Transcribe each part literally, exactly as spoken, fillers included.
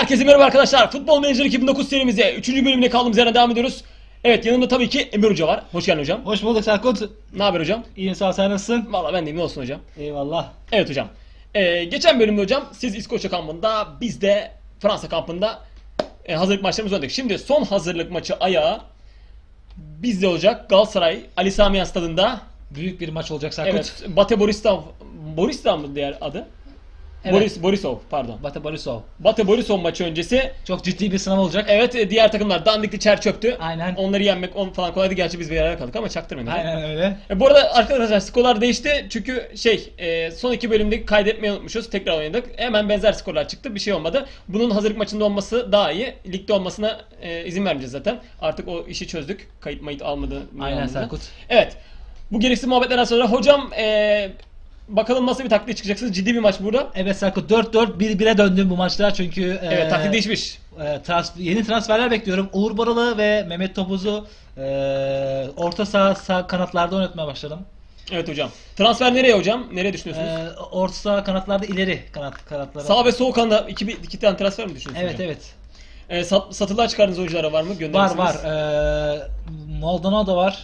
Herkese merhaba arkadaşlar. Futbol Manager iki bin dokuz serimize üçüncü bölümüne kaldığımız yerden devam ediyoruz. Evet, yanımda tabii ki Emir Hoca var. Hoş geldin hocam. Hoş bulduk Serkut. Ne haber hocam? İyiyim sağ ol, sen nasılsın? Valla ben deyim, ne olsun hocam. Eyvallah. Evet hocam. Ee, geçen bölümde hocam siz İskoçya kampında, biz de Fransa kampında e, hazırlık maçlarımızı oynadık. Şimdi son hazırlık maçı ayağı bizde olacak. Galatasaray Ali Sami Yen stadında. Büyük bir maç olacak Serkut. Evet. Bate Borisov. Borisov mı diğer adı? Evet. Boris Borisov pardon. Bate Borisov. Bate Borisov maçı öncesi. Çok ciddi bir sınav olacak. Evet, e, diğer takımlar dandikli çer çöktü. Aynen. Onları yenmek on falan kolaydı. Gerçi biz bir araya kaldık ama çaktırmayın. Aynen öyle. E, bu arada arkadaşlar skorlar değişti. Çünkü şey e, son iki bölümde kaydetmeyi unutmuşuz. Tekrar oynadık. Hemen benzer skorlar çıktı. Bir şey olmadı. Bunun hazırlık maçında olması daha iyi. Ligde olmasına e, izin vermeyeceğiz zaten. Artık o işi çözdük. Kayıt mayıt almadı. Aynen Serkut. Evet. Bu gereksiz muhabbetlerden sonra hocam e, bakalım nasıl bir taktiğe çıkacaksınız. Ciddi bir maç burada. Evet Serkut, dört dört bir bire döndüm bu maçta çünkü Evet, e, taktik değişmiş. e, trans yeni transferler bekliyorum. Uğur Baralı ve Mehmet Topuz'u e, orta saha, sağ kanatlarda oynatmaya başladım. Evet hocam. Transfer nereye hocam? Nereye düşünüyorsunuz? E, orta saha kanatlarda ileri kanat kanatlara. Sağ ve sol kanada iki, iki tane transfer mi düşünüyorsunuz Evet hocam? evet. E, sat, satılığa çıkardığınız oyunculara var mı? Var Gönderirsiniz. var. E, Maldonado da var.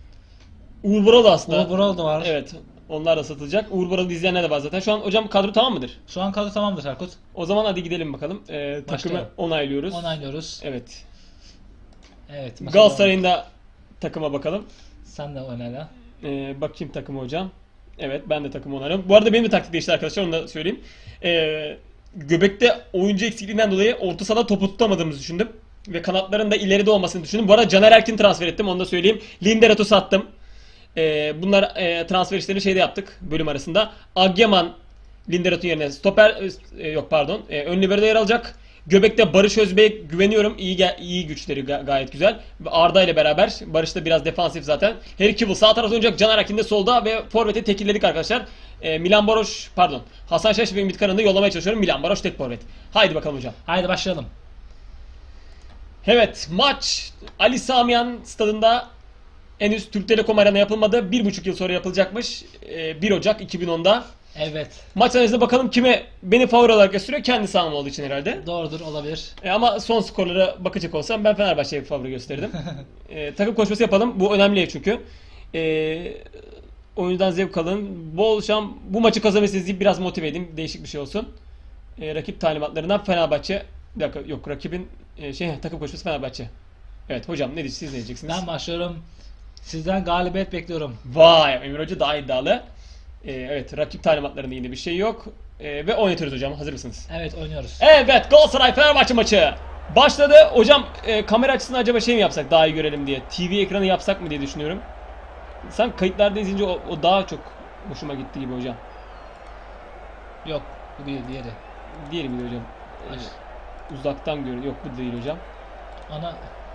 Uğur Boral da aslında. Uğur Baralı da var. Evet. Onlar da satılacak. Uğur Boral'ı izleyenler de var zaten. Şu an hocam kadro tamam mıdır? Şu an kadro tamamdır Serkut. O zaman hadi gidelim bakalım. Ee, takımı Başlayalım. onaylıyoruz. Onaylıyoruz. Evet. Evet. maça Galatasaray'ın da takıma bakalım. devam. Sen de onayla. Ee, bakayım takımı hocam. Evet, ben de takımı onaylıyorum. Bu arada benim de taktik değişti arkadaşlar, onu da söyleyeyim. Ee, göbekte oyuncu eksikliğinden dolayı orta sahada topu tutamadığımızı düşündüm. Ve kanatların da ileride olmasını düşündüm. Bu arada Caner Erkin transfer ettim, onu da söyleyeyim. Lindelof'u sattım. Ee, bunlar e, transfer işlerini şeyde yaptık bölüm arasında. Agyeman Lindelöf'ün yerine stoper e, yok pardon e, ön libero'da yer alacak. Göbekte Barış Özbek'e güveniyorum. İyi ge- iyi güçleri ga- gayet güzel. Ve Arda ile beraber. Barış da biraz defansif zaten. Harry Kewell sağ tarafta oynayacak. Caner Akin de solda ve forveti tekilledik arkadaşlar. E, Milan Baroş pardon. Hasan Şaş ve Ümit Karan'ı yollamaya çalışıyorum. Milan Baroş tek forvet. Haydi bakalım hocam. Haydi başlayalım. Evet, maç Ali Sami Yen stadında. Henüz Türk Telekom Arena yapılmadı. Bir buçuk yıl sonra yapılacakmış. Ee, bir Ocak iki bin onda. Evet. Maç analizine bakalım kime beni favori olarak gösteriyor. Kendi saham olduğu için herhalde. Doğrudur, olabilir. Ee, ama son skorlara bakacak olsam ben Fenerbahçe'ye bir favori gösterdim. ee, takım koşması yapalım. Bu önemli çünkü. Ee, oyundan zevk alın. Bol şans. Bu maçı kazanabilirsiniz deyip biraz motive edeyim. Değişik bir şey olsun. Ee, rakip talimatlarından Fenerbahçe. Bir dakika, yok rakibin e, şey takım koşması Fenerbahçe. Evet hocam, ne diyeceksiniz? Siz ne diyeceksiniz? Ben başlıyorum. Sizden galibiyet bekliyorum. Vay, Emir Hoca daha iddialı. Ee, evet, rakip talimatlarında yine bir şey yok. Ee, ve oynatıyoruz hocam. Hazır mısınız? Evet, oynuyoruz. Evet, Galatasaray Fenerbahçe maçı başladı. Hocam e, kamera açısını acaba şey mi yapsak, daha iyi görelim diye. T V ekranı yapsak mı diye düşünüyorum. Sen kayıtlarda izleyince o, o daha çok hoşuma gitti gibi hocam. Yok, bu değil, diğeri. Diğeri miydi hocam? Aç. Ee, uzaktan görün. Yok, bu değil hocam. Ana,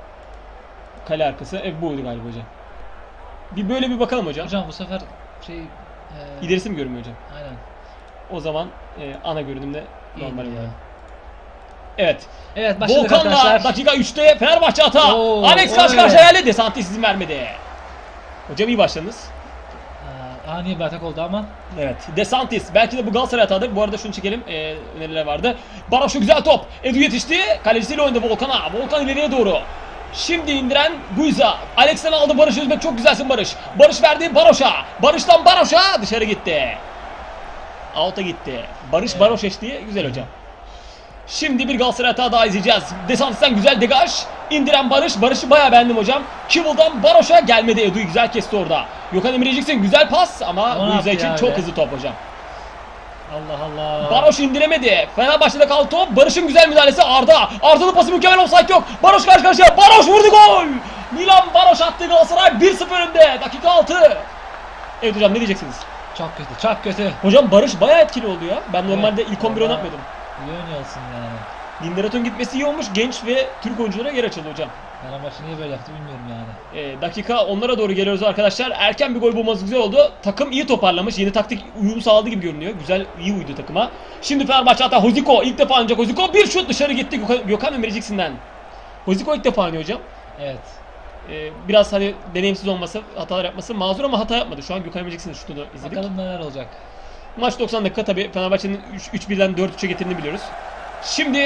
Kale arkası. Evet, buydu galiba hocam. Bir böyle bir bakalım hocam. hocam bu sefer şey... E, İlerisi mi görünmüyor hocam? Aynen. O zaman e, ana görünümde normal İyiydi ya. olarak. Evet. Evet, başladık Volkan'la arkadaşlar. dakika üçte Fenerbahçe hata. Oo, Alex karşı oy. karşıya geldi. Santis izin vermedi. Hocam iyi başladınız. Aa, ani bir atak oldu ama. Evet. De Santis. Belki de bu Galatasaray hatadır. Bu arada şunu çekelim. Ee, öneriler vardı. Baroş'u güzel top. Edu yetişti. Kalecisiyle oynadı Volkan'a. Volkan ileriye doğru. Şimdi indiren Guiza. Alex'ten aldı Barış Özbek. Çok güzelsin Barış. Barış verdi Baroş'a. Barış'tan Baroş'a. Dışarı gitti. Out'a gitti. Barış Evet. Baroş eşliği. Güzel hocam. Şimdi bir Galatasaray hata daha izleyeceğiz. Desantis'ten güzel degaj. İndiren Barış. Barış'ı bayağı beğendim hocam. Kivul'dan Baroş'a gelmedi. Edu'yu güzel kesti orada. Gökhan Emircik'sin güzel pas ama O ne Guiza yaptı için ya çok öyle? hızlı top hocam. Allah Allah. Baroş indiremedi. Fenerbahçe'de kaldı top. Barış'ın güzel müdahalesi Arda. Arda'nın pası mükemmel, offside yok. Baroş karşı karşıya. Baroş vurdu, gol. Milan Baroş attı, Galatasaray bir sıfır önde. Dakika altı. Evet hocam, ne diyeceksiniz? Çok kötü, çok kötü. Hocam Barış bayağı etkili oldu ya. Ben normalde Evet, ilk on bir vallahi oynatmıyordum. İyi oynuyorsun yani. Lindelof'un gitmesi iyi olmuş. Genç ve Türk oyunculara yer açıldı hocam. Fenerbahçe niye böyle yaptı bilmiyorum yani. Ee, dakika onlara doğru geliyoruz arkadaşlar. Erken bir gol bulması güzel oldu. Takım iyi toparlamış. Yeni taktik uyum sağladı gibi görünüyor. Güzel, iyi uydu takıma. Şimdi Fenerbahçe hatta Hoziko ilk defa oynayacak. Hoziko bir şut dışarı gitti Gökhan, Gökhan Ömericik'sinden. Hoziko ilk defa oynuyor hocam. Evet. Ee, biraz hani deneyimsiz olması, hatalar yapması mazur ama hata yapmadı. Şu an Gökhan Ömericik'in şutunu izledik. Bakalım neler olacak. Maç doksan dakika, tabii Fenerbahçe'nin üç birden dört üçe getirdiğini biliyoruz. Şimdi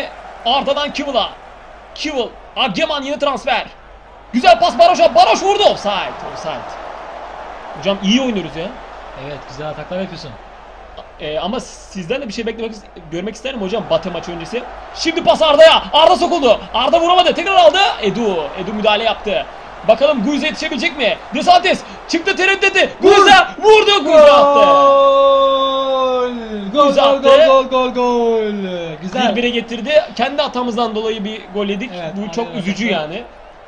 Arda'dan Kivil'a. Kivil. Ageman yeni transfer. Güzel pas Baroş'a. Baroş vurdu. Offside. Offside. Hocam iyi oynuyoruz ya. Evet, güzel ataklar yapıyorsun. Ee, ama sizden de bir şey beklemek görmek isterim hocam Batı maçı öncesi. Şimdi pas Arda'ya. Arda sokuldu. Arda vuramadı. Tekrar aldı. Edu. Edu müdahale yaptı. Bakalım Guiza yetişebilecek mi? DeSantis çıktı, tereddüt etti. Guiza vurdu. Guiza attı. Gol! Gol Guiza gol attı. gol gol gol. Güzel. bir bire getirdi. Kendi hatamızdan dolayı bir gol yedik. Evet, Bu çok aynen. üzücü yani.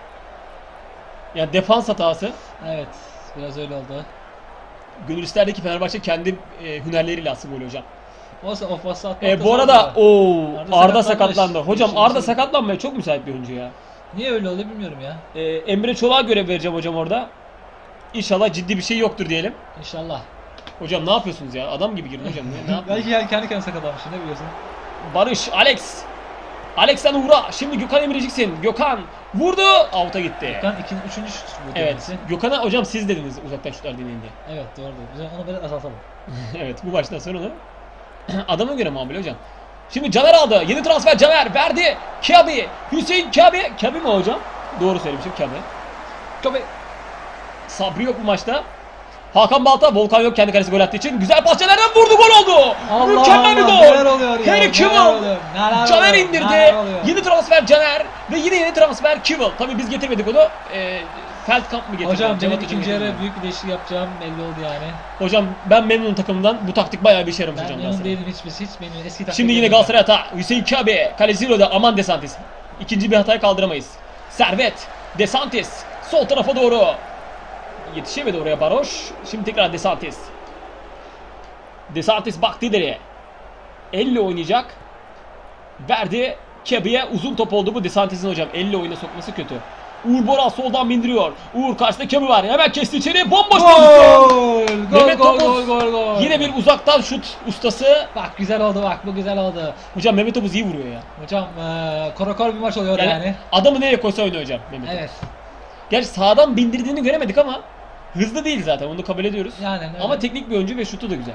Ya defans hatası. Evet, biraz öyle oldu. Gönül isterdi ki Fenerbahçe kendi e, hünerleriyle atsın golü hocam. Olsa o pası atmak E, da bu zor arada da. o Arda Arda sakatlanmış. sakatlandı. Hocam Geçmiş Arda olsun. sakatlanmaya çok müsait bir oyuncu ya. Niye öyle oldu bilmiyorum ya. E, Emre Çolak'a görev vereceğim hocam orada. İnşallah ciddi bir şey yoktur diyelim. İnşallah. Hocam ne yapıyorsunuz ya? Adam gibi girin hocam. Ne, ne yapıyorsunuz? Belki yani kendi kendine sakatlanmışsın, ne biliyorsun? Barış, Alex. Alex'ten Uğur'a. Şimdi Gökhan Emreciksin. Gökhan vurdu. Out'a gitti. Gökhan ikinci, üçüncü şut bu Evet. tanesi. Gökhan'a hocam siz dediniz uzaktan şutlar deneyin diye. Evet, doğru. Biz onu biraz azaltalım. Evet, bu maçtan sonra onu adama göre muamele hocam. Şimdi Caner aldı. Yeni transfer Caner verdi. Kabi. Hüseyin Kabi. Kabi mi hocam? Doğru söylemişim Kabi. Tabii. Sabri yok bu maçta. Hakan Balta, Volkan yok kendi kalesi gol attığı için. Güzel pas Caner'den vurdu, gol oldu. Allah Mükemmel bir Allah, gol. neler oluyor ya, Harry neler Kewell. oluyor, neler Caner oluyor, indirdi. neler oluyor. Yeni transfer Caner ve yine yeni transfer Kewell. Tabii biz getirmedik onu. E, Feldkamp mı getirdi? Hocam benim Cevat Hoca ikinci getirdi. yarı büyük bir değişiklik yapacağım belli oldu yani. Hocam ben memnunum takımdan. Bu taktik bayağı bir işe yaramış Ben hocam. memnun Galatasaray. değilim hiçbir hiç benim eski taktik. Şimdi yine Galatasaray hata. Hüseyin Kabe. Kaleci Ziro'da. Aman DeSantis. İkinci bir hatayı kaldıramayız. Servet. DeSantis. Sol tarafa doğru. Yetişemedi oraya Baroş. Şimdi tekrar DeSantis. DeSantis baktı ileriye. Elle oynayacak. Verdi. Kabe'ye uzun top oldu bu DeSantis'in hocam. Elle oyuna sokması kötü. Uğur Boral soldan bindiriyor. Uğur karşısında Kabe var. Hemen kesti içeri. Bomboş pozisyon. Gol! Gol Mehmet gol Topuz. gol gol gol. Yine bir uzaktan şut ustası. Bak güzel oldu, bak bu güzel oldu. Hocam Mehmet Topuz iyi vuruyor ya. Hocam eee korakor bir maç oluyor Yani, yani. adamı nereye koysa oynuyor hocam Mehmet Topuz. Evet. Gerçi sağdan bindirdiğini göremedik ama hızlı değil zaten, onu kabul ediyoruz. Yani, evet. Ama teknik bir oyuncu ve şutu da güzel.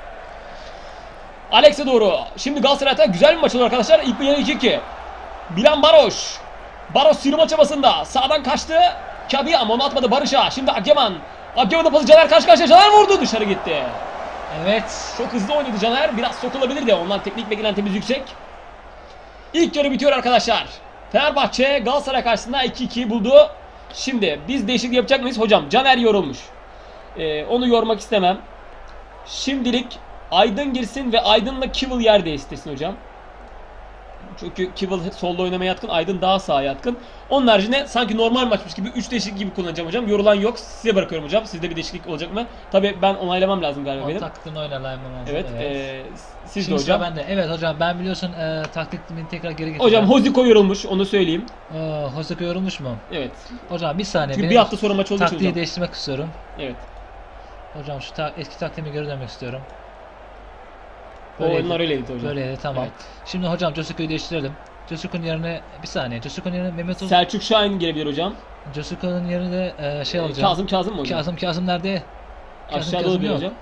Alex'e doğru. Şimdi Galatasaray'da güzel bir maç olur arkadaşlar. İlk yarı iki iki. Milan Baroş. Baroş sürme çabasında. Sağdan kaçtı. Kabi ama onu atmadı Barış'a. Şimdi Ageman. Ageman'ın pası Caner karşı karşıya. Caner vurdu, dışarı gitti. Evet. Çok hızlı oynadı Caner. Biraz sokulabilir de ondan teknik beklentimiz yüksek. İlk yarı bitiyor arkadaşlar. Fenerbahçe Galatasaray karşısında iki iki buldu. Şimdi biz değişiklik yapacak mıyız? Hocam Caner yorulmuş. Ee, onu yormak istemem. Şimdilik Aydın girsin ve Aydın'la Kivil yer değiştirsin hocam. Çünkü Kivil solda oynamaya yatkın, Aydın daha sağa yatkın. Onun haricinde sanki normal maçmış gibi üç değişiklik gibi kullanacağım hocam. Yorulan yok. Size bırakıyorum hocam. Sizde bir değişiklik olacak mı? Tabii ben onaylamam lazım galiba O benim. taktikten oynamayalım lazım. Evet. ee, siz Şimdi de sıra hocam. bende. Evet hocam ben biliyorsun e, taktiğimi tekrar geri getireceğim. Hocam Hoziko yorulmuş, onu söyleyeyim. Ee, Hozeko yorulmuş mu? Evet. Hocam bir saniye. Çünkü benim bir hafta sonra maç olduğu için taktiği hocam. değiştirmek istiyorum. Evet. Hocam şu ta- eski taktiğime geri dönmek istiyorum. O Böyleydi. oyunlar öyleydi hocam. Böyleydi tamam. Evet. Şimdi hocam Josuke'yi değiştirelim. Josuke'nin yerine bir saniye. Josuke'nin yerine Mehmet Uz. Selçuk Şahin gelebilir hocam. Josuke'nin yerine de e, şey Ee, alacağım. Kazım Kazım mı hocam? Kazım Kazım nerede? Kazım, Aşağıda Kazım olabilir yok. hocam.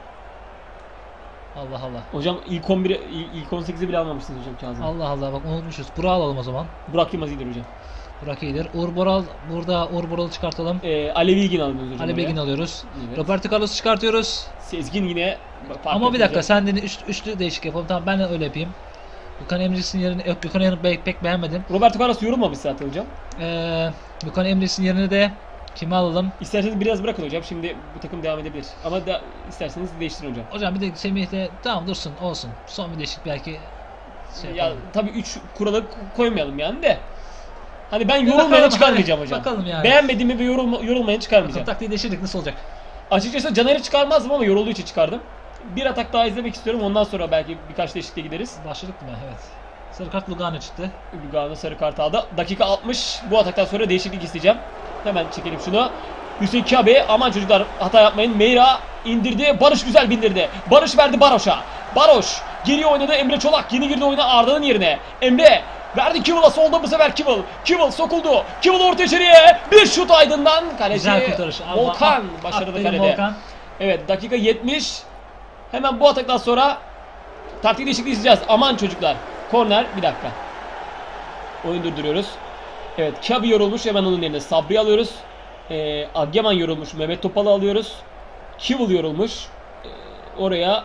Allah Allah. Hocam ilk on biri, ilk on sekizi bile almamışsınız hocam Kazım. Allah Allah bak unutmuşuz. Burak'ı alalım o zaman. Burak Yılmaz iyidir hocam. Burak iyidir. Uğur Boral burada Uğur Boral'ı çıkartalım. Ee, Ali Bilgin alıyoruz hocam. Ali oraya. Bilgin alıyoruz. Evet. Roberto Carlos'u çıkartıyoruz. Sezgin yine fark Ama bir etti dakika hocam. sen dedin üç, üçlü değişik yapalım. Tamam ben de öyle yapayım. Gökhan Emre'sin yerine yok Gökhan Emre'yi pek, pek beğenmedim. Roberto Carlos yorulmamış zaten hocam. Ee, Gökhan Emre'sin yerine de kimi alalım? İsterseniz biraz bırakın hocam. Şimdi bu takım devam edebilir. Ama da isterseniz değiştirin hocam. Hocam bir de Semih de tamam dursun olsun. Son bir değişik belki şey Ya yapalım. tabii üç kuralı koymayalım yani de. Hani ben Bir yorulmayanı bakalım, çıkarmayacağım hadi, hocam. bakalım yani. Beğenmediğimi ve yorulma, yorulmayanı çıkarmayacağım. Taktiği değiştirdik nasıl olacak? Açıkçası Caner'i çıkarmazdım ama yorulduğu için çıkardım. Bir atak daha izlemek istiyorum. Ondan sonra belki birkaç değişikliğe gideriz. Başladık mı? Evet. Sarı kart Lugano çıktı. Lugano sarı kart aldı. Dakika altmış. Bu ataktan sonra değişiklik isteyeceğim. Hemen çekelim şunu. Hüseyin Kabe. Aman çocuklar hata yapmayın. Meyra indirdi. Barış güzel bindirdi. Barış verdi Baroş'a. Baroş geriye oynadı. Emre Çolak yeni girdi oyuna Arda'nın yerine. Emre verdi Kivil'a solda bu sefer Kivil. Kivil sokuldu. Kivil orta içeriye. Bir şut Aydın'dan. Kaleci Güzel kurtarış. Volkan Allah, başarılı aferin kalede. Volkan. Evet dakika yetmiş. Hemen bu ataktan sonra taktik değişikliği isteyeceğiz. Aman çocuklar. Korner bir dakika. Oyun durduruyoruz. Evet, Kabi yorulmuş, hemen onun yerine Sabri alıyoruz. Ee, Agyaman yorulmuş, Mehmet Topal'ı alıyoruz. Kivil yorulmuş. Ee, oraya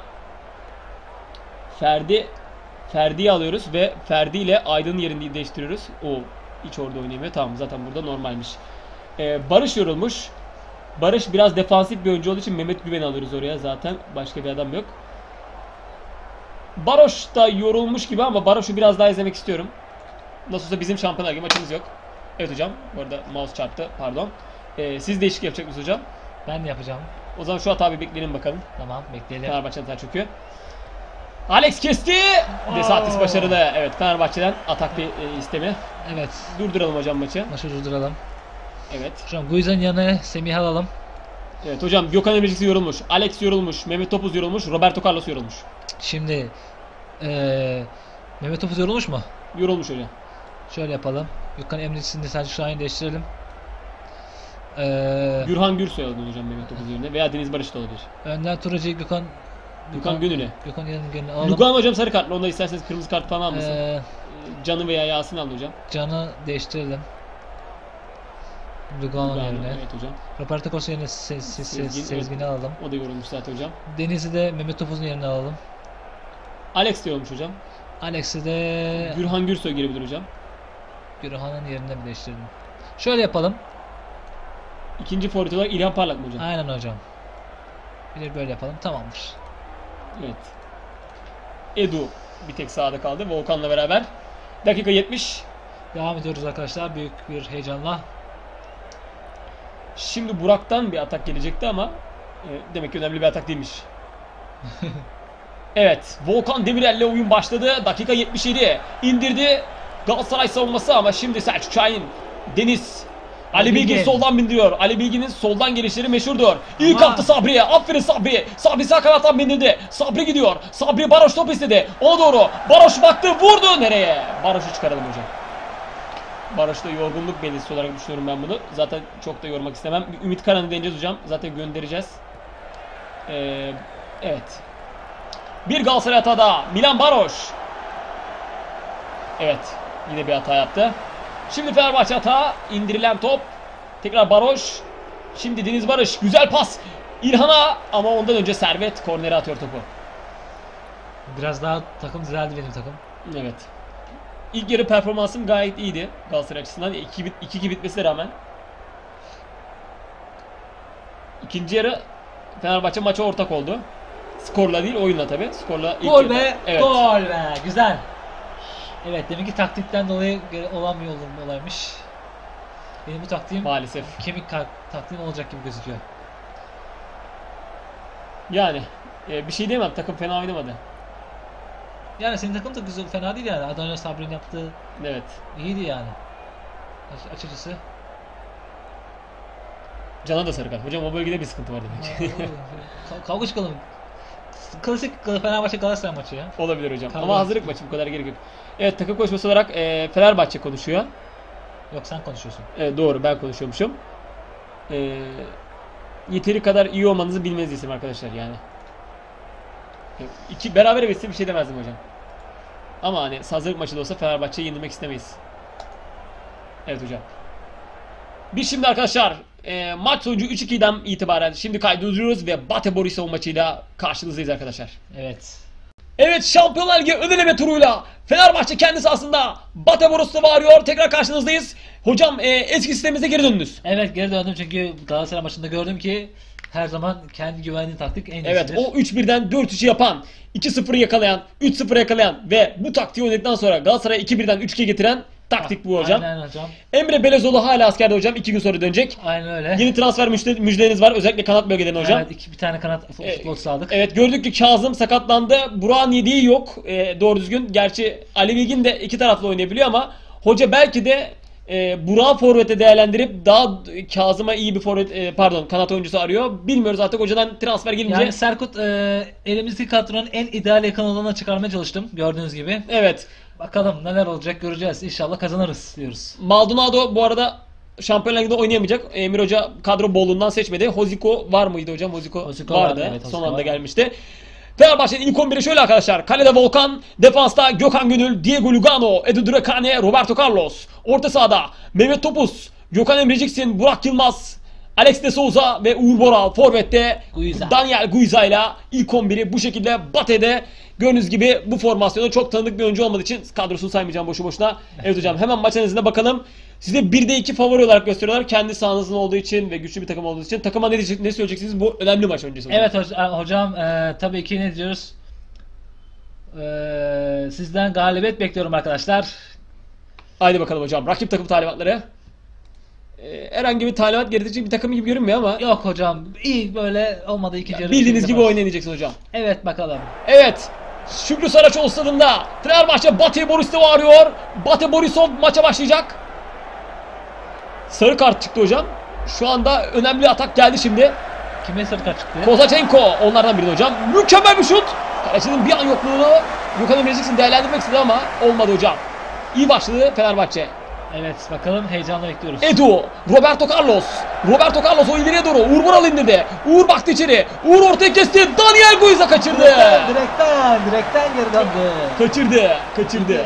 Ferdi Ferdi'yi alıyoruz ve Ferdi ile Aydın'ın yerini değiştiriyoruz. O hiç orada oynayamıyor. Tamam, zaten burada normalmiş. Ee, Barış yorulmuş. Barış biraz defansif bir oyuncu olduğu için Mehmet Güven'i alıyoruz oraya zaten. Başka bir adam yok. Baroş da yorulmuş gibi ama Baroş'u biraz daha izlemek istiyorum. Nasıl olsa bizim Şampiyonlar Ligi maçımız yok. Evet hocam. Bu arada mouse çarptı. Pardon. Ee, siz değişik yapacak mısınız hocam? Ben de yapacağım. O zaman şu hata bir bekleyelim bakalım. Tamam, bekleyelim. Fenerbahçe'den hata çöküyor. Alex kesti. Desatis başarılı. Evet, Fenerbahçe'den atak bir e, istemi. Evet. Durduralım hocam maçı. Maçı durduralım. Evet. Hocam Guiza'nın yanına Semih'i alalım. Evet hocam, Gökhan Emircisi yorulmuş. Alex yorulmuş. Mehmet Topuz yorulmuş. Roberto Carlos yorulmuş. Şimdi eee Mehmet Topuz yorulmuş mu? Yorulmuş hocam. Şöyle yapalım. Gökhan Emre'sini de sadece şu an değiştirelim. Eee Gürhan Gürsoy alın hocam Mehmet Topuz yerine. Veya Deniz Barış da olabilir. önden Turacı Gökhan Gökhan Gönül'e. Gökhan Gönül'e alalım. Lugano hocam sarı kartlı. Onda isterseniz kırmızı kart falan almasın. Eee Canı veya Yasin alın hocam. Can'ı değiştirelim. Lugano Lugano, yerine. evet hocam. Roberto Carlos yerine Se- Se- Se- Sezgin, Sezgin'i evet. alalım. O da yorulmuş zaten hocam. Deniz'i de Mehmet Topuz'un yerine alalım. Alex de yorulmuş hocam. Alex'i de Gürhan Gürsoy girebilir hocam. Gürhan'ın yerine mi değiştirelim? Şöyle yapalım. İkinci forvet olarak İlhan Parlak mı hocam? Aynen hocam. Bir de böyle yapalım. Tamamdır. Evet. Edu bir tek sağda kaldı Volkan'la beraber. Dakika yetmiş. Devam ediyoruz arkadaşlar. Büyük bir heyecanla. Şimdi Burak'tan bir atak gelecekti ama e, demek ki önemli bir atak değilmiş. Evet, Volkan Demirel'le oyun başladı. Dakika yetmiş yedi. İndirdi Galatasaray savunması ama şimdi Selçuk Şahin, Deniz, Ali Ali Bilgin Bilgin. soldan bindiriyor. Ali Bilgin'in soldan gelişleri meşhurdur. İyi Ama- kaptı Sabri'ye. Aferin Sabri. Sabri sağ kanattan bindirdi. Sabri gidiyor. Sabri Baroş top istedi. Ona doğru. Baroş baktı, vurdu. Nereye? Baroş'u çıkaralım hocam. Baroş'ta yorgunluk belirtisi olarak düşünüyorum ben bunu. Zaten çok da yormak istemem. Bir Ümit Karan'ı deneyeceğiz hocam. Zaten göndereceğiz. Ee, evet. Bir Galatasaray hata daha. Milan Baroş. Evet. Yine bir hata yaptı. Şimdi Fenerbahçe hata. İndirilen top. Tekrar Baroş. Şimdi Deniz Barış. Güzel pas. İlhan'a ama ondan önce Servet kornere atıyor topu. Biraz daha takım düzeldi benim takım. Evet. İlk yarı performansım gayet iyiydi Galatasaray açısından. iki iki bitmesine rağmen. İkinci yarı Fenerbahçe maça ortak oldu. Skorla değil, oyunla tabi. Skorla ilk Gol yarı- be! Evet. Gol be! Güzel. Evet, demek ki taktikten dolayı gere- olan bir yolum olaymış. Benim bu taktiğim Maalesef. kemik kalp taktiğim olacak gibi gözüküyor. Yani e, bir şey diyemem. Takım fena oynamadı. Yani senin takım da güzel, fena değil yani. Adana Sabri'nin yaptığı Evet. iyiydi yani. Aç- Açıkçası. Cana da sarı kart. Hocam o bölgede bir sıkıntı var demek. Kav- Kavga çıkalım. Klasik Fenerbahçe Galatasaray maçı ya. Olabilir hocam. Kavga. Ama hazırlık maçı, bu kadar gerek yok. Evet, takım koşması olarak e, Fenerbahçe konuşuyor. Yok, sen konuşuyorsun. E, doğru, ben konuşuyormuşum. E, yeteri kadar iyi olmanızı bilmenizi istedim arkadaşlar yani. E, iki beraber bitse bir şey demezdim hocam. Ama hani hazırlık maçı da olsa Fenerbahçe'yi yenilmek istemeyiz. Evet hocam. Biz şimdi arkadaşlar e, maç sonucu üç ikiden itibaren şimdi kaydediyoruz ve Bate Borisov maçıyla karşınızdayız arkadaşlar. Evet. Evet, Şampiyonlar Ligi ön eleme turuyla Fenerbahçe kendi sahasında Bate Borisov'u arıyor. Tekrar karşınızdayız. Hocam e, eski sistemimize geri döndünüz. Evet, geri döndüm çünkü Galatasaray maçında gördüm ki her zaman kendi güvendiği taktik en Evet, iyisidir. o üç birden dört üçü yapan, iki sıfırı yakalayan, üç sıfır yakalayan ve bu taktiği oynadıktan sonra Galatasaray'ı iki birden üç ikiye getiren taktik bu hocam. Aynen hocam. Emre Belezoğlu hala askerde hocam. iki gün sonra dönecek. Aynen öyle. Yeni transfer müjde- müjdeleriniz var. Özellikle kanat bölgelerinde hocam. Evet, iki, bir tane kanat E, futbolcusu aldık. Evet, gördük ki Kazım sakatlandı. Burak'ın yediği yok e, doğru düzgün. Gerçi Ali Bilgin de iki taraflı oynayabiliyor ama hoca belki de e, Burak'ı forvete değerlendirip daha Kazım'a iyi bir forvet e, pardon kanat oyuncusu arıyor. Bilmiyoruz artık, hocadan transfer gelince. Yani Serkut e, elimizdeki kadronun en ideal yakın olanına çıkarmaya çalıştım gördüğünüz gibi. Evet. Bakalım neler olacak, göreceğiz. İnşallah kazanırız diyoruz. Maldonado bu arada Şampiyonlar Ligi'nde oynayamayacak. Emir Hoca kadro bolluğundan seçmedi. Hoziko var mıydı hocam? Hoziko, Hoziko vardı. vardı, evet, Son Hoziko anda var. gelmişti. Fenerbahçe'nin ilk on biri şöyle arkadaşlar. Kalede Volkan, defansta Gökhan Gönül, Diego Lugano, Edu Drakane, Roberto Carlos. Orta sahada Mehmet Topuz, Gökhan Emreciksin, Burak Yılmaz, Alex de Souza ve Uğur Boral. Forvet'te Guiza. Daniel Guiza ile ilk on biri bu şekilde. Bate'de gördüğünüz gibi bu formasyonu çok tanıdık bir oyuncu olmadığı için kadrosunu saymayacağım boşu boşuna. Evet hocam, hemen maç analizine bakalım. Size birde iki favori olarak gösteriyorlar. Kendi sahanızın olduğu için ve güçlü bir takım olduğu için. Takıma ne, diyecek, ne söyleyeceksiniz bu önemli maç öncesi? Hocam. Evet hoca- hocam e, tabii ki ne diyoruz? E, sizden galibiyet bekliyorum arkadaşlar. Haydi bakalım hocam. Rakip takım talimatları. Ee, herhangi bir talimat gerektirecek bir takım gibi görünmüyor ama. Yok hocam, iyi böyle olmadı ikinci yarı. Bildiğiniz ikinci gibi maç. oynayacaksın hocam. Evet bakalım. Evet. Şükrü Saraçoğlu stadında Fenerbahçe Batı Borisov'u arıyor. Batı Borisov maça başlayacak. Sarı kart çıktı hocam. Şu anda önemli atak geldi şimdi. Kime sarı kart çıktı? Kozachenko onlardan biri hocam. Mükemmel bir şut. Kalecinin bir an yokluğunu Gökhan Emreciksin değerlendirmek istedi ama olmadı hocam. İyi başladı Fenerbahçe. Evet bakalım, heyecanla bekliyoruz. Edu, Roberto Carlos. Roberto Carlos o ileriye doğru. Uğur Boral indirdi. Uğur baktı içeri. Uğur ortaya kesti. Daniel Guiza kaçırdı. Direkten, direkten, direkten geri döndü. Kaçırdı. Kaçırdı.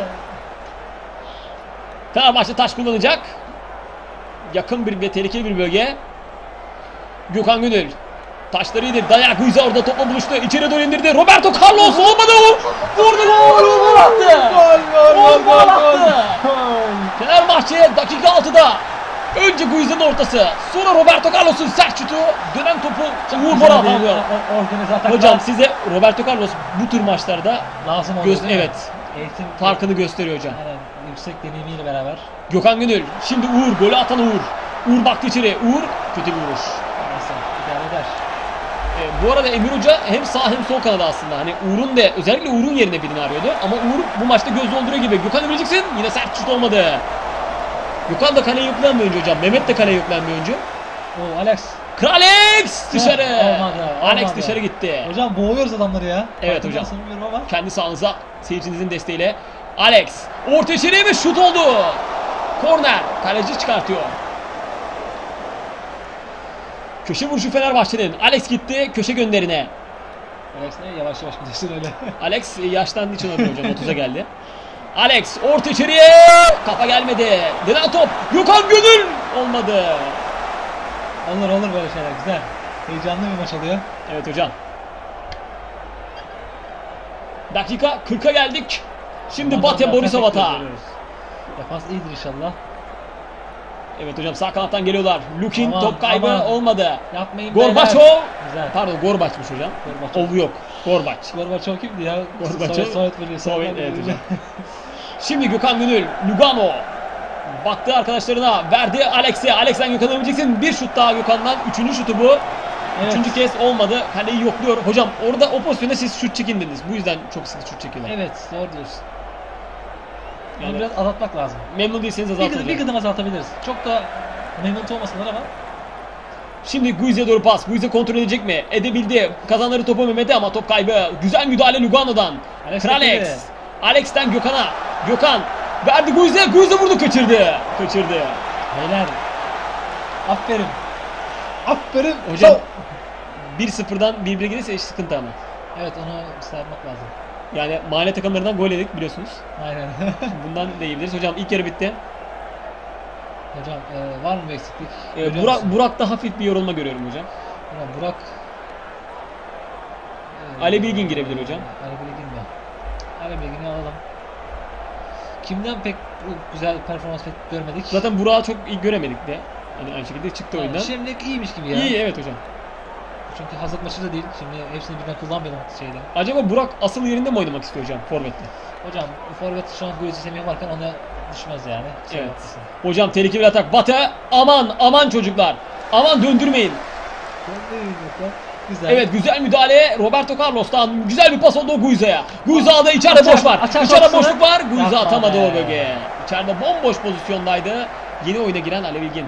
Fenerbahçe taş kullanacak. Yakın bir ve tehlikeli bir bölge. Gökhan Gönül. Taşları iyidir. Daniel Guiza orada topla buluştu. İçeri doğru indirdi. Roberto Carlos olmadı. Vurdu gol. Gol attı. Gol, Gol, gol attı. Fenerbahçe dakika altıda. Önce Guiza'nın ortası. Sonra Roberto Carlos'un sert şutu. Dönen topu Uğur Boral alıyor. Organize ataklar. Hocam size Roberto Carlos bu tür maçlarda lazım oluyor göz değil mi? evet Eğitim farkını gösteriyor hocam. Aynen, yüksek deneyimiyle beraber. Gökhan Gönül. Şimdi Uğur. Golü atan Uğur. Uğur baktı içeri. Uğur kötü bir vuruş. Neyse, idare eder. E, bu arada Emir Hoca hem sağ hem sol kanada aslında. Hani Uğur'un da özellikle Uğur'un yerine birini arıyordu. Ama Uğur bu maçta göz dolduruyor gibi. Gökhan Emreciksin yine sert şut olmadı. Gökhan da kaleye yüklenen bir oyuncu hocam. Mehmet de kaleye yüklenen bir oyuncu. Oo, Alex. Alex dışarı. olmadı, Alex olmadı. dışarı gitti. Hocam boğuyoruz adamları ya. Evet Farkında hocam. mısın bilmiyorum ama. Kendi sahanıza seyircinizin desteğiyle. Alex orta içeriye ve şut oldu. Korner. Kaleci çıkartıyor. Köşe vuruşu Fenerbahçe'nin. Alex gitti köşe gönderine. Alex ne yavaş yavaş gidiyorsun öyle. Alex yaşlandığı için olmuyor hocam. otuza geldi. Alex orta içeriye. Kafa gelmedi. Dönen top. Gökhan Gönül. Olmadı. olur olur böyle şeyler, güzel. Heyecanlı bir maç oluyor. Evet hocam. Dakika kırka geldik. Şimdi Aman Batya Allah'tan Borisov tekrar hata. görüyoruz. Defans iyidir inşallah. Evet hocam sağ kanattan geliyorlar. Lukin Aman, top kaybı aman. olmadı. Yapmayın Gorbaçov. beyler. Güzel. Pardon Gorbaç'mış hocam. Gorbaçov. Ov yok. Gorbaç. Gorbaçov kimdi ya? Gorbaçov. Sovyet, Sovyet Birliği. Sovyet, Sovyet evet Birliği. hocam. Şimdi Gökhan Gönül. Lugano. Baktı arkadaşlarına. Verdi Alex'e. Alex'ten Gökhan'a vereceksin. Bir şut daha Gökhan'dan. Üçüncü şutu bu. Evet. Üçüncü kez olmadı. Kaleyi yokluyor. Hocam orada o pozisyonda siz şut çekin dediniz. Bu yüzden çok sık şut çekiyorlar. Evet, doğru diyorsun. Bunu Yani biraz azaltmak lazım. memnun değilseniz Bir, azaltın. gıdım, bir gıdım azaltabiliriz. Çok da memnun olmasınlar ama. Şimdi Guiza'ya doğru pas. Guiza kontrol edecek mi? Edebildi. Kazanları topu Mehmet'e ama top kaybı. Güzel müdahale Lugano'dan. Alex Kralex. getirdi. Alex'ten Gökhan'a. Gökhan. Verdi Guiza'ya. Guiza vurdu kaçırdı. Kaçırdı. Beyler. Aferin. Aferin. Hocam Go. bir sıfırdan bir bir gelirse iş sıkıntı ama. Evet, onu saymak lazım. Yani mahalle takımlarından gol yedik biliyorsunuz. Aynen. Bundan da yiyebiliriz. Hocam ilk yarı bitti. Hocam e, var mı bir eksiklik? Ee, Görüyor Burak, musun? Burak'ta hafif bir yorulma görüyorum hocam. Hocam Burak. e, Ali Bilgin girebilir hocam. Ali Bilgin mi? Ali Bilgin'i alalım. Kimden pek güzel performans pek görmedik. Zaten Burak'ı çok iyi göremedik de. Hani aynı şekilde çıktı oyundan. Yani şimdilik iyiymiş gibi ya. İyi evet hocam. Çünkü hazırlık maçı da değil. Şimdi hepsini birden kullanmayalım şeyden. Acaba Burak asıl yerinde mi oynamak istiyor hocam forvette? Hocam bu forvet şu an Guiza Semih varken ona düşmez yani. Şey Evet. haklısın. Hocam tehlikeli bir atak. Batı aman aman çocuklar. Aman döndürmeyin. Güzel. Evet güzel müdahale Roberto Carlos'tan. Güzel bir pas oldu Guiza'ya. Guiza'da içeride Açar, boş var. açar İçeride kapısını. boşluk var. Guiza Yapma atamadı be. o bölgeye. İçeride bomboş pozisyondaydı. Yeni oyuna giren Ali Bilgin.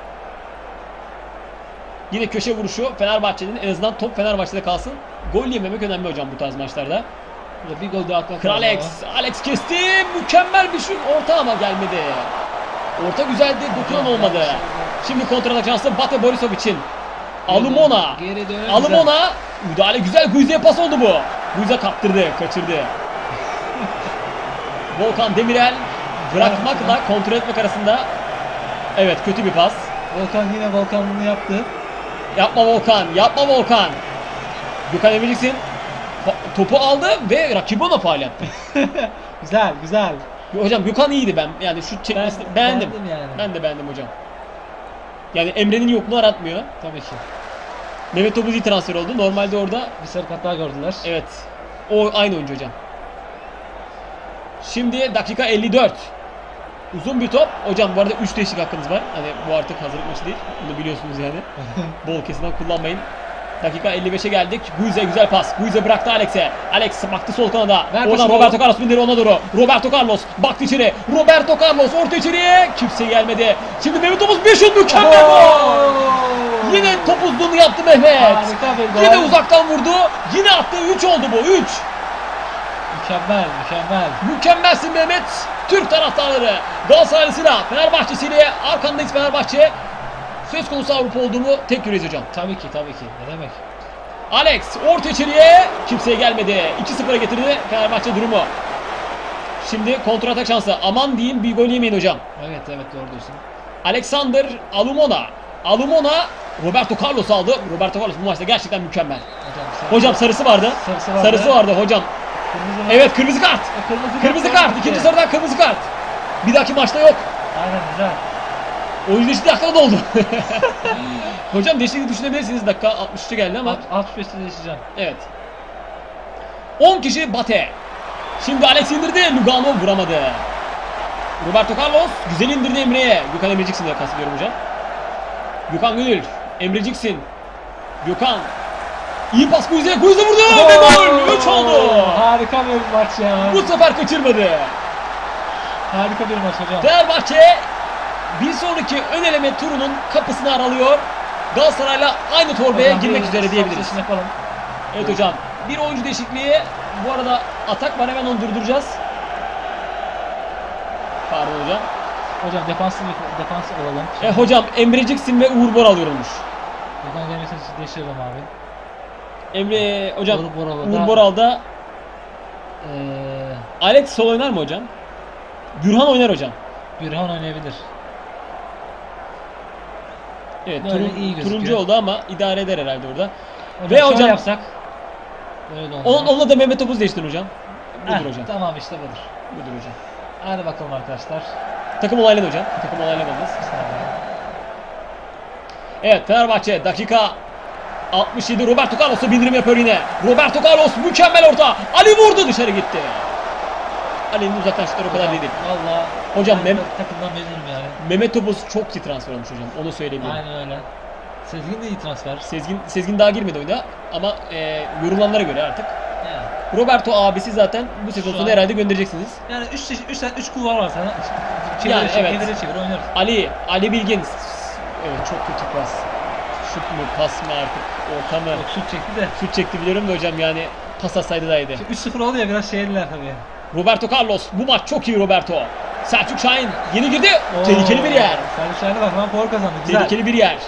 Yine köşe vuruşu Fenerbahçe'nin, en azından top Fenerbahçe'de kalsın. Gol yememek önemli hocam bu tarz maçlarda. Burada bir gol daha atmak Kralex, lazım Alex kesti. Mükemmel bir şut. Orta ama gelmedi. Orta güzeldi. Dokunan olmadı. Şimdi kontratak şansı Bate Borisov için. ama. Alumona. Geri dön. Alumona. Müdahale güzel. Guiza'ya pas oldu bu. Guiza kaptırdı, kaçırdı. Volkan Demirel bırakmakla kontrol etmek arasında. Evet, kötü bir pas. Volkan yine Volkan'ını yaptı. Yapma Volkan, yapma Volkan. Gökhan Emirciksin topu aldı ve rakibi ona faul yaptı. Güzel, güzel. Hocam Gökhan iyiydi ben. Yani şu çekmesini Ben- beğendim. beğendim yani. Ben de beğendim hocam. Yani Emre'nin yokluğu aratmıyor. Tabii ki. Mehmet Topuz iyi transfer oldu. Normalde orada Bir sarı kart daha gördüler. evet. O aynı oyuncu hocam. Şimdi dakika elli dört. Uzun bir top. Hocam bu arada üç değişik hakkınız var. Hani bu artık hazırlık maçı değil. Bunu biliyorsunuz yani. Bol kesinden kullanmayın. Dakika elli beşe geldik. Guiza güzel pas. Guiza bıraktı Alex'e. Alex baktı sol kanada. Ver Oradan pası Roberto oğlum. Carlos bindir ona doğru. Roberto Carlos baktı içeri. Roberto Carlos orta içeriye. Kimse gelmedi. Şimdi Mehmet Topuz bir şut mükemmel gol. Yine topuzluğunu yaptı Mehmet. Harika bir gol. Yine uzaktan vurdu. Yine attı. üç oldu bu. üç. Mükemmel, mükemmel. Mükemmelsin Mehmet. Türk taraftarları Galatasaraylısıyla Fenerbahçesiyle arkandayız Fenerbahçe. Söz konusu Avrupa olduğumu tek yüreğiz hocam. Tabii ki, tabii ki. Ne demek? Alex orta içeriye kimseye gelmedi. iki sıfıra getirdi Fenerbahçe durumu. Şimdi kontratak şansı. Aman diyeyim bir gol yemeyin hocam. Evet, evet doğru diyorsun. Alexander Alumona. Alumona Roberto Carlos aldı. Roberto Carlos bu maçta gerçekten mükemmel. Hocam, sarı- Hocam sarısı vardı. Sarısı vardı. Sarısı vardı hocam. Kırmızı mı? Evet kırmızı kart. E, Kırmızı, Kırmızı kart. İkinci sarıdan kırmızı kart. Bir dahaki maçta yok. Aynen, güzel. Oyuncu değişikliği dakikada doldu. Hocam değişikliği düşünebilirsiniz. Dakika altmış üçe geldi ama. altmış beşte değişeceğim. Evet. on kişi Bate. Şimdi Alex indirdi. Lugano vuramadı. Roberto Carlos güzel indirdi Emre'ye. Gökhan Emreciksin diye kastediyorum hocam. Gökhan Gönül. Emreciksin. Gökhan. İyi pas Guiza'ya. Guiza vurdu. Ve gol. üç oldu. Harika bir maç ya. Bu sefer kaçırmadı. Harika bir maç hocam. Fenerbahçe bir sonraki ön eleme turunun kapısını aralıyor. Galatasaray'la aynı torbaya Hocam, girmek bir üzere diyebiliriz. sesini yapalım. Evet hocam. Bir oyuncu değişikliği. Bu arada atak var, hemen onu durduracağız. Pardon hocam. Hocam defanslı bir defans olalım. E hocam Emreciksin ve Uğur Boral yorulmuş. Buradan gelirse değiştirelim abi. Emre hocam Uğur Boral'da- Uğur Boral'da Ee, Alex sol oynar mı hocam? Gürhan oynar hocam. Gürhan oynayabilir. Evet Böyle turun- iyi gözüküyor. turuncu oldu ama idare eder herhalde orada. Hocam Ve şöyle hocam- yapsak. Böyle de olmaz. On, onunla da Mehmet Topuz değiştirin hocam. Budur Heh, hocam. Tamam işte budur. Budur hocam. Hadi bakalım arkadaşlar. Takım olayladı hocam. Takım olaylamadınız. Evet Fenerbahçe dakika altmış yedi. Roberto Carlos'a bindirim yapıyor yine. Roberto Carlos mükemmel orta. Ali vurdu, dışarı gitti. Ali'nin uzaktan şutları o kadar değil. Valla. Hocam, ben Mem- takımdan memnunum yani. Mehmet Topuz çok iyi transfer olmuş hocam. Onu söyleyebilirim. Aynen öyle. Sezgin de iyi transfer. Sezgin, Sezgin daha girmedi oyuna ama e, yorulanlara göre artık. Yani, Roberto abisi zaten bu sezon Şu sonu an- herhalde göndereceksiniz. yani üç üç üç kulvar var sana. Çevire Yani, çevire, evet. çevire çevire oynarız. Ali, Ali Bilgin. Evet çok kötü pas. Şut mu pas mı artık orta mı? Yok, şut çekti de. Şut çekti biliyorum da hocam yani pas atsaydı daha iyiydi. üç sıfır oldu ya biraz şeydiler tabii. Roberto Carlos bu maç çok iyi Roberto. Selçuk Şahin yeni girdi. Tehlikeli bir yer. Selçuk Şahin'e bak lan puan kazandı. Güzel. Tehlikeli bir yer.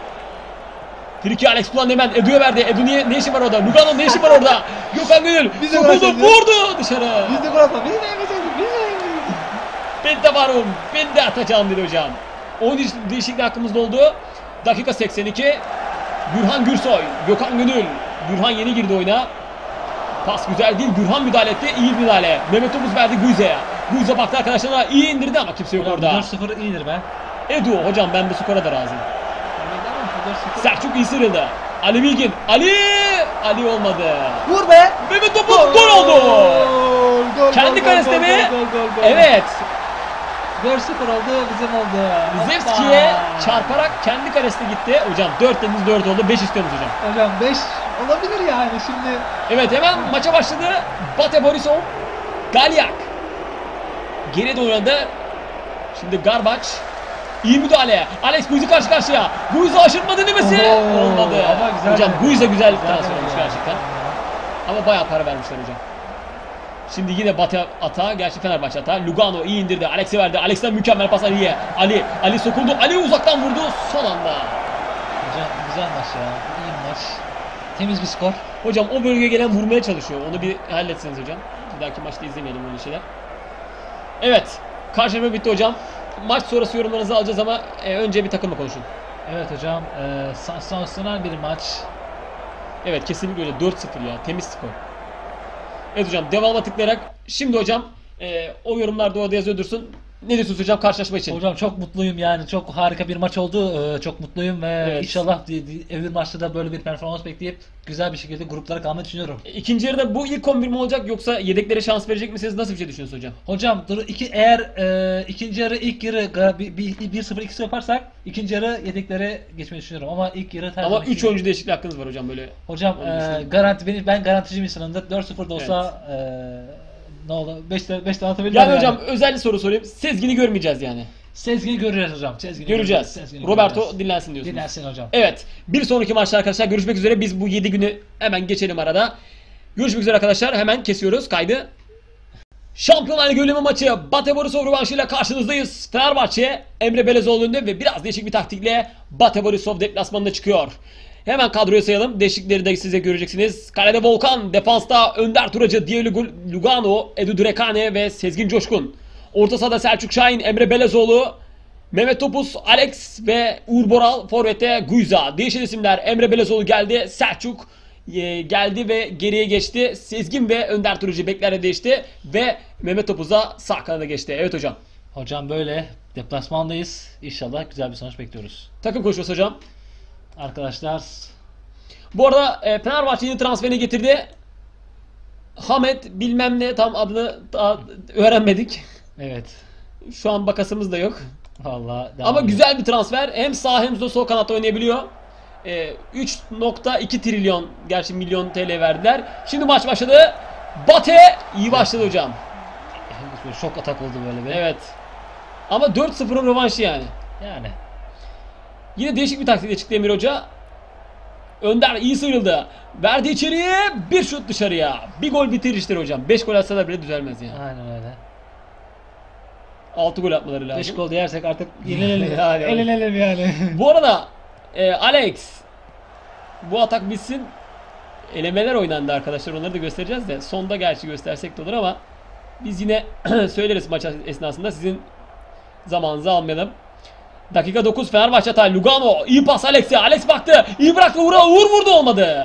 Friki Alex kullandı hemen. Edu'ya verdi. Edu niye, ne işi var orada? Lugano'nun ne işi var orada? Gökhan Gönül Biz de sokuldu, bırakacağız. vurdu dışarı. Biz de bırakma. Biz de yemeyeceğiz. Biz de yemeyeceğiz. Ben de varım. Ben de atacağım dedi hocam. Oyun değişikliği hakkımızda oldu. Dakika seksen iki. Gürhan Gürsoy. Gökhan Gönül. Gürhan yeni girdi oyuna. Pas güzel değil. Gürhan müdahale etti. İyi bir müdahale. Mehmet Omuz verdi Guiza'ya. Guiza baktı arkadaşlarına. İyi indirdi ama kimse yok orada. dört sıfır iyidir be. Edu hocam ben bu skora da razıyım. dört sıfır. Selçuk iyi sıyrıldı. Ali Bilgin. Ali! Ali olmadı. Vur be. Mehmet Topuz gol oldu. Gol, Kendi gol, kalesinde gol, mi? gol, gol, gol, gol. Evet. dört sıfır oldu bizim oldu. Zevski'ye Hoppa. çarparak kendi kalesine gitti. Hocam dört dediniz dört oldu. beş istiyorsunuz hocam. Hocam beş olabilir yani şimdi. Evet hemen maça başladı. Bate Borisov. Galyak. Geri doğru oynadı. Şimdi Garbaç. İyi müdahale. Alex Guiza karşı karşıya. Guiza aşırtma denemesi. Oho, Olmadı. ama güzel Hocam denedi. Guiza güzel Güzel transfer denedi olmuş ya. gerçekten. Ama bayağı para vermişler hocam. Şimdi yine Batı atağı. Gerçi Fenerbahçe atağı. Lugano iyi indirdi. Alex'e verdi. Alex'ten mükemmel pas Ali'ye. Ali. Ali sokuldu. Ali uzaktan vurdu. Son anda. Hocam güzel maç ya. İyi maç. Temiz bir skor. Hocam o bölgeye gelen vurmaya çalışıyor. Onu bir halletseniz hocam. Bir dahaki maçta izlemeyelim öyle şeyler. Evet. Karşılaşma bitti hocam. Maç sonrası yorumlarınızı alacağız ama e, önce bir takımla konuşun. Evet hocam. E, sansasyonel bir maç. Evet kesinlikle öyle. dört sıfır ya. Temiz skor. Evet hocam devamına tıklayarak. Şimdi hocam e, o yorumlarda orada yazıyor dursun. Ne diyorsunuz hocam karşılaşma için? Hocam çok mutluyum yani. Çok harika bir maç oldu. Ee, çok mutluyum ve Evet. inşallah di- di- öbür maçta da böyle bir performans bekleyip güzel bir şekilde gruplara kalmayı düşünüyorum. İkinci yarıda bu ilk on bir mi olacak yoksa yedeklere şans verecek misiniz? Nasıl bir şey düşünüyorsunuz hocam? Hocam dur iki eğer e, ikinci yarı ilk yarı ga- bir- bir- bir sıfır iki sıfır yaparsak ikinci yarı yedeklere geçmeyi düşünüyorum ama ilk yarı her Ama zamanki üç gibi- oyuncu değişikliği hakkınız var hocam böyle. Hocam Onu e, düşünüyorum. garanti benim ben garantici bir insanımdır. dört sıfır da olsa e, ne olur beş tane beş tane atabilirim. Yani hocam özel bir soru sorayım. Sezgin'i görmeyeceğiz yani. Sezgin'i göreceğiz hocam. Sezgin'i Göreceğiz. Sezgin'i Roberto göreceğiz. dinlensin diyorsunuz. Dinlensin hocam. Evet. Bir sonraki maçta arkadaşlar görüşmek üzere. Biz bu yedi günü hemen geçelim arada. Görüşmek üzere arkadaşlar. Hemen kesiyoruz kaydı. Şampiyonlar Ligi ölümü maçı Bate Borisov rövanşıyla karşınızdayız. Fenerbahçe Emre Belezoğlu önünde ve biraz değişik bir taktikle Bate Borisov deplasmanında çıkıyor. Hemen kadroyu sayalım. Değişiklikleri de size göreceksiniz. Kalede Volkan, defansta Önder Turacı, Diego Lugano, Edu Durekane ve Sezgin Coşkun. Orta sahada Selçuk Şahin, Emre Belezoğlu, Mehmet Topuz, Alex ve Uğur Boral. Forvet'te Guiza. Değişen isimler: Emre Belezoğlu geldi, Selçuk e, geldi ve geriye geçti. Sezgin ve Önder Turacı beklerde değişti ve Mehmet Topuz'a sağ kanada geçti. Evet hocam. Hocam böyle deplasmandayız. İnşallah güzel bir sonuç bekliyoruz. Takım konuşması hocam. Arkadaşlar Bu arada e, Fenerbahçe yeni transferini getirdi. Hamet bilmem ne, tam adını daha öğrenmedik. evet. Şu an bakasımız da yok. Vallahi devam Ama ediyoruz. güzel bir transfer. Hem sağ hem de sol kanatta oynayabiliyor. E, üç nokta iki trilyon gerçi milyon T L verdiler. Şimdi maç başladı. Bate iyi başladı hocam. Böyle şok atak oldu böyle bir. Evet. Ama dört sıfırın rövanşı yani. Yani. Yine değişik bir taktikle çıktı Emir Hoca. Önder iyi sıyrıldı. Verdi içeriye, bir şut dışarıya. Bir gol bitiriştir hocam. beş gol atsalar bile düzelmez yani. Aynen öyle. altı gol atmaları lazım. beş gol yersek artık yenilelim. Yani, evet. Eğlenelim yani. Bu arada e, Alex, bu atak bitsin. Elemeler oynandı arkadaşlar, onları da göstereceğiz de. Sonda gerçi göstersek de olur ama biz yine söyleriz maç esnasında, sizin zamanınızı almayalım. Dakika dokuz, Fenerbahçe hata. Lugano iyi pas Alex'e. Alex baktı. İyi bıraktı Uğur'a. Uğur vurdu, olmadı.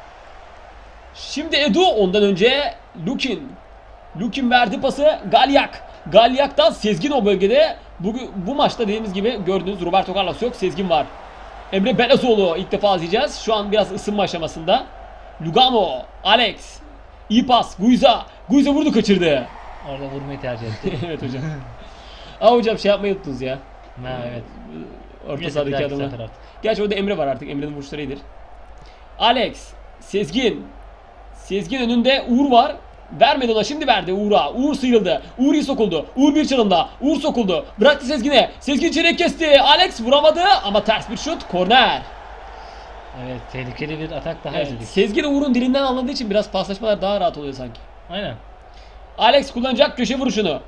Şimdi Edu, ondan önce Lukin. Lukin verdi pası. Galyak. Galyak'tan Sezgin o bölgede. Bu, bu maçta dediğimiz gibi gördüğünüz Roberto Carlos yok. Sezgin var. Emre Belezoğlu ilk defa izleyeceğiz. Şu an biraz ısınma aşamasında. Lugano. Alex. İyi pas. Guiza. Guiza vurdu, kaçırdı. Orada vurmayı tercih etti. Evet hocam. Aa hocam şey yapmayı unuttunuz ya. ha evet. Orta Neyse, sahadaki bir dahaki adamı. sefer artık. Gerçi orada Emre var artık. Emre'nin vuruşları iyidir. Alex. Sezgin. Sezgin önünde Uğur var. Vermedi ona, şimdi verdi Uğur'a. Uğur sıyrıldı. Uğur iyi sokuldu. Uğur bir çalımda. Uğur sokuldu. Bıraktı Sezgin'e. Sezgin içeriye kesti. Alex vuramadı ama ters bir şut. Korner. Evet, tehlikeli bir atak daha Evet. izledik. Sezgin Uğur'un dilinden anladığı için biraz paslaşmalar daha rahat oluyor sanki. Aynen. Alex kullanacak köşe vuruşunu.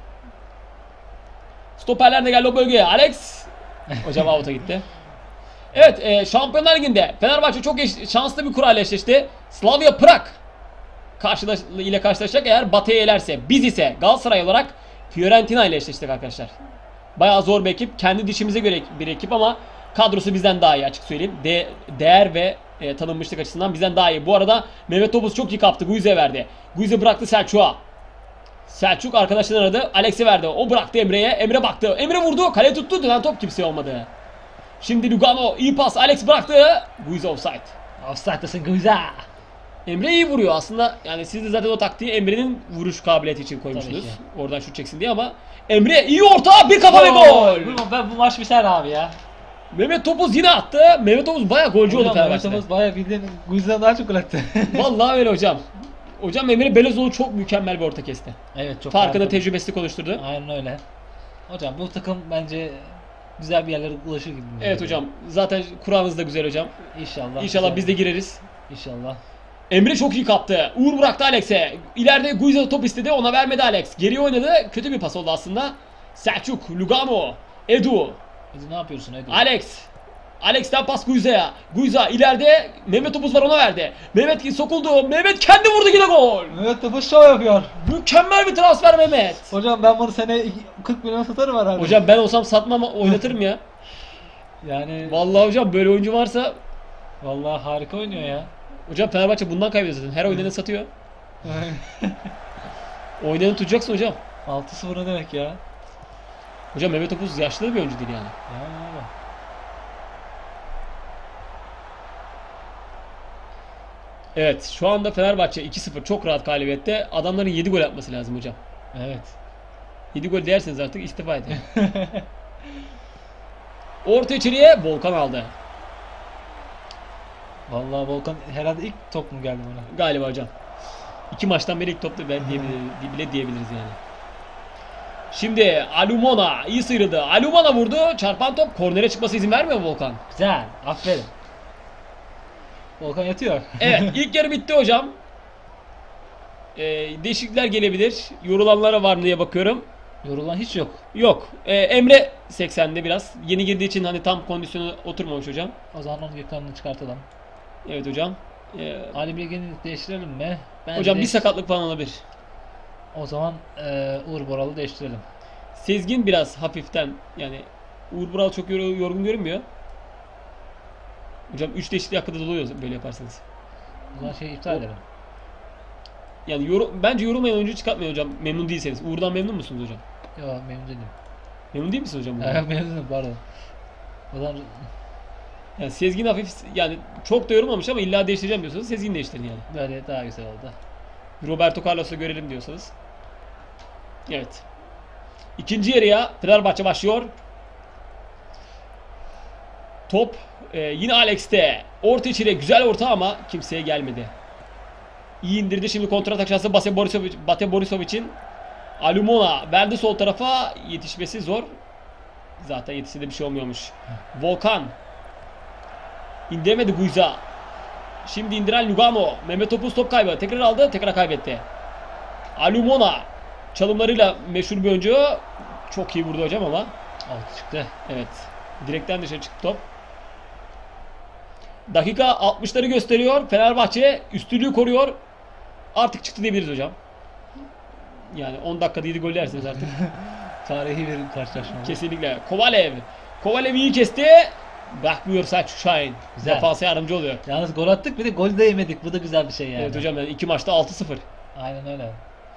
Stoperler de geldi o bölgeye. Alex. Hocam out'a gitti. Evet, e, Şampiyonlar Ligi'nde Fenerbahçe çok eş- şanslı bir kurayla eşleşti. Slavia Prag karşılaş ile karşılaşacak eğer Batı'yı elerse. Biz ise Galatasaray olarak Fiorentina ile eşleştik arkadaşlar. Bayağı zor bir ekip. Kendi dişimize göre bir ekip ama kadrosu bizden daha iyi, açık söyleyeyim. De değer ve e, tanınmışlık açısından bizden daha iyi. Bu arada Mehmet Topuz çok iyi kaptı. Guize verdi. Guize bıraktı Selçuk'a. Selçuk arkadaşlarını aradı. Alex'e verdi. O bıraktı Emre'ye. Emre baktı. Emre vurdu. Kale tuttu. Dönen top kimseye olmadı. Şimdi Lugano iyi pas. Alex bıraktı. Guiza offside. Offside'dasın Guiza. Emre iyi vuruyor aslında. Yani siz de zaten o taktiği Emre'nin vuruş kabiliyeti için koymuşsunuz. Tabii Oradan şut çeksin diye ama Emre iyi orta, bir kafa ve gol. Bu, ben, bu maç biter abi ya. Mehmet Topuz yine attı. Mehmet Topuz bayağı golcü oldu Hocam Fenerbahçe'de. Mehmet bayağı bildiğin Guiza'dan daha çok gol attı. Vallahi öyle hocam. Hocam Emre Belezoğlu çok mükemmel bir orta kesti. Evet, çok Farkında harika. tecrübesini konuşturdu. Aynen öyle. Hocam bu takım bence güzel bir yerlere ulaşır gibi. Evet hocam. Zaten kuranız da güzel hocam. İnşallah. İnşallah güzel. biz de gireriz. İnşallah. Emre çok iyi kaptı. Uğur bıraktı Alex'e. İleride Guiza top istedi. Ona vermedi Alex. Geri oynadı. Kötü bir pas oldu aslında. Selçuk, Lugano, Edu, Edu ne yapıyorsun Edu? Alex. Alex'ten pas Guiza'ya. Guiza ileride Mehmet Topuz var, ona verdi. Mehmet sokuldu. Mehmet kendi vurdu, yine gol. Mehmet Topuz şov yapıyor. Mükemmel bir transfer Mehmet. Hocam ben bunu sene kırk milyon satarım herhalde. Hocam ben olsam satmam, oynatırım ya. Yani Vallahi hocam böyle oyuncu varsa. vallahi harika oynuyor ya. Hocam Fenerbahçe bundan kaybediyor zaten. Her oynayanı satıyor. Oynayanı tutacaksın hocam. altı sıfır ne demek ya? Hocam Mehmet Topuz yaşlı da bir oyuncu değil yani. Yani abi. Evet, şu anda Fenerbahçe iki sıfır çok rahat galibiyette. Adamların yedi gol atması lazım hocam. Evet. yedi gol derseniz artık istifa edin. Orta içeriye Volkan aldı. Vallahi Volkan herhalde ilk top mu geldi bana? Galiba hocam. İki maçtan beri ilk topta ben diyebilir, bile diyebiliriz yani. Şimdi Alumona iyi sıyrıldı. Alumona vurdu. Çarpan top kornere çıkması izin vermiyor Volkan. Güzel. Aferin. Volkan yatıyor. Evet, ilk yarı bitti hocam. Ee, değişiklikler gelebilir. Yorulanlara var mı diye bakıyorum. Yorulan hiç yok. Yok. Ee, Emre seksende biraz. Yeni girdiği için hani tam kondisyonu oturmamış hocam. O zaman onun ekranını çıkartalım. Evet hocam. Ee, Ali Bilge'ni değiştirelim mi? Bence hocam bir değiş- sakatlık falan olabilir. O zaman e, Uğur Boral'ı değiştirelim. Sezgin biraz hafiften yani Uğur Bural çok yor- yorgun görünmüyor. Hocam üç değişikliği hakkında doluyor böyle yaparsanız. O zaman şeyi iptal O- edelim. Yani yor- bence yorulmayan oyuncu çıkartmayın hocam. Memnun değilseniz. Uğur'dan memnun musunuz hocam? Yok memnun değilim. Memnun değil misiniz hocam? Uğur'dan? Evet memnunum pardon. O zaman Yani Sezgin hafif yani çok da yorulmamış ama illa değiştireceğim diyorsanız Sezgin değiştirin yani. böyle daha güzel oldu. Roberto Carlos'u görelim diyorsanız. Evet. İkinci yarıya Fenerbahçe başlıyor. Top e, yine Alex'te. Orta içeriye güzel orta ama kimseye gelmedi. İyi indirdi şimdi kontratak şansı Bate Borisov, Bate Borisovic'in. Alumona verdi sol tarafa, yetişmesi zor. Zaten yetişse de bir şey olmuyormuş. Volkan indiremedi Guiza. Şimdi indiren Lugano. Mehmet Topuz top kaybı. Tekrar aldı. Tekrar kaybetti. Alumona çalımlarıyla meşhur bir oyuncu. Çok iyi vurdu hocam ama. Altı çıktı. Evet. Direkten dışarı çıktı top. Dakika altmışları gösteriyor. Fenerbahçe üstünlüğü koruyor. Artık çıktı diyebiliriz hocam. Yani on dakikada yedi gol yersiniz artık. Tarihi bir karşılaşma. Kesinlikle. Kovalev. Kovalev iyi kesti. Bakmıyor Selçuk Şahin. Güzel. Defansa yardımcı oluyor. Yalnız gol attık bir de gol de yemedik. Bu da güzel bir şey yani. Evet hocam yani iki maçta altı sıfır. Aynen öyle.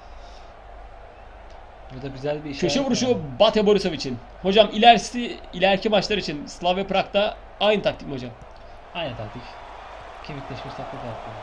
Bu da güzel bir iş. Köşe vuruşu Bate Borisov için. Hocam ilerisi ileriki maçlar için Slavia Prag'da aynı taktik mi hocam? Aynı taktik. Kemikleşmiş taktik yapıyor.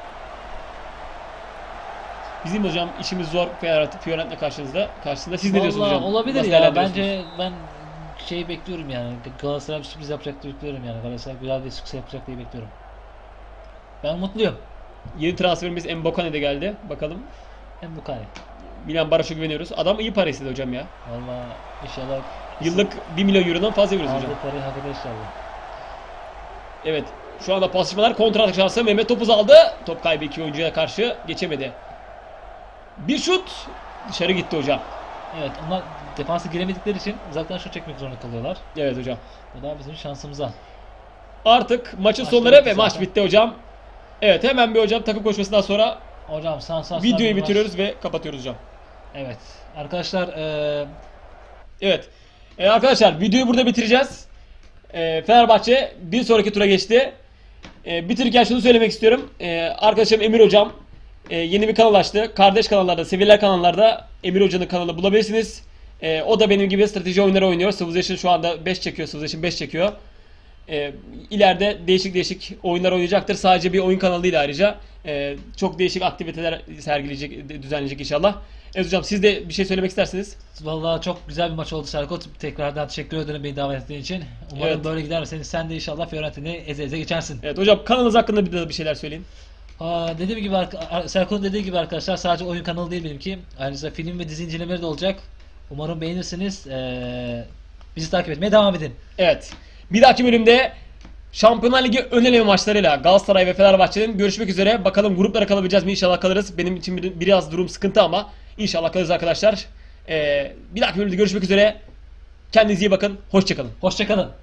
Bizim hocam işimiz zor Fiorentina Fiorentina karşınızda. Karşısında siz ne diyorsunuz Vallahi hocam? olabilir Nasıl ya. değerlendiriyorsunuz? Bence ben şey bekliyorum yani. Galatasaray bir sürpriz yapacak diye bekliyorum yani. Galatasaray güzel bir sükse yapacak diye bekliyorum. Ben mutluyum. Yeni transferimiz Mbokane de geldi. Bakalım. Hem bu kare. Milan Baroş'a güveniyoruz. Adam iyi para istedi hocam ya. Valla inşallah Yıllık bir milyon eurodan fazla veriyoruz hocam. aldığı parayı hak eder inşallah. Evet. Şu anda paslaşmalar kontra atak şansı. Mehmet Topuz aldı. Top kaybı iki oyuncuya karşı geçemedi. Bir şut dışarı gitti hocam. Evet onlar defansa giremedikleri için uzaktan şut çekmek zorunda kalıyorlar. Evet hocam. Bu da bizim şansımıza. Artık maçın Maç sonları bitti ve maç zaten. bitti hocam. Evet hemen bir hocam takım koşmasından sonra Hocam sansasyon videoyu bir maç. bitiriyoruz ve kapatıyoruz hocam. Evet. Arkadaşlar eee Evet. Ee, arkadaşlar videoyu burada bitireceğiz. Ee, Fenerbahçe bir sonraki tura geçti. Ee, bitirirken şunu söylemek istiyorum. Ee, arkadaşım Emir hocam e, yeni bir kanal açtı. Kardeş kanallarda, seviyeler kanallarda Emir hocanın kanalını bulabilirsiniz. Ee, o da benim gibi strateji oyunları oynuyor. Civilization şu anda beş çekiyor. Civilization beş çekiyor. Ee, ileride değişik değişik oyunlar oynayacaktır. Sadece bir oyun kanalı değil ayrıca. Ee, çok değişik aktiviteler sergileyecek, düzenleyecek inşallah. Evet hocam siz de bir şey söylemek istersiniz. vallahi çok güzel bir maç oldu Serkot. Tekrardan teşekkür ederim beni davet ettiğin için. Umarım Evet. böyle gider ve sen, sen de inşallah Fiorentina'yı eze eze geçersin. Evet hocam kanalınız hakkında bir de bir şeyler söyleyin. Aa, dediğim gibi arka- Serkut'un dediği gibi arkadaşlar sadece oyun kanalı değil benimki. Ayrıca film ve dizi incelemeleri de olacak. Umarım beğenirsiniz. Ee, bizi takip etmeye devam edin. Evet. Bir dahaki bölümde Şampiyonlar Ligi ön eleme maçlarıyla Galatasaray ve Fenerbahçe'nin görüşmek üzere. Bakalım gruplara kalabileceğiz mi? İnşallah kalırız. Benim için bir- biraz durum sıkıntı ama inşallah kalırız arkadaşlar. Ee, bir dahaki bölümde görüşmek üzere. Kendinize iyi bakın. Hoşçakalın. Hoşçakalın.